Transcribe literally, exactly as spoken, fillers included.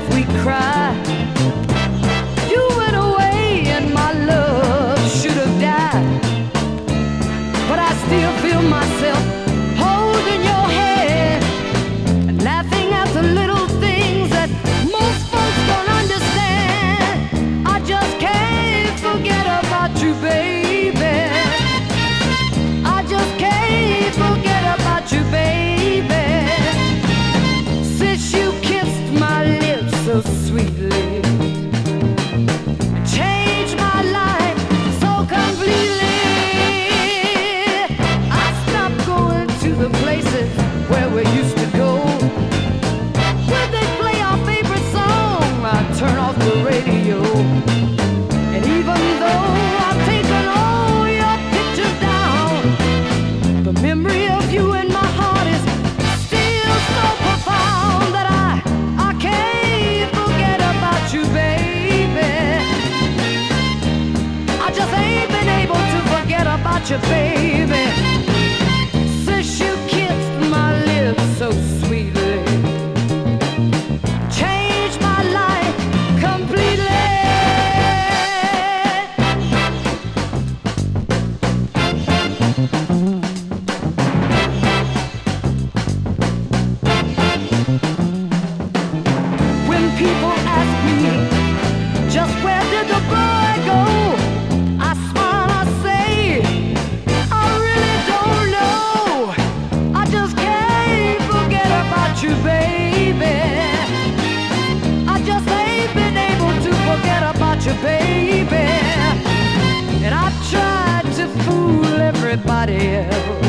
laugh, we cry. You went away and my love should have died, but I still feel myself holding your hand and laughing at the little things that most folks don't understand. I just can't forget about you, baby. I just can't forget about you, baby. Since you kissed my lips so sweetly, changed my life so completely. I stopped going to the places where we used to go, where they play our favorite song. I turn off the radio, and even though I've taken all your pictures down, the memory of you in my heart is still so profound that I, I can't forget about you, baby. I just ain't been able to forget about you, baby. Since you kissed my lips so sweetly, changed my life completely. When people ask me, just where did the boy go? I smile, I say, I really don't know. I just can't forget about you, baby. I just ain't been able to forget about you, baby. And I've tried to fool everybody else,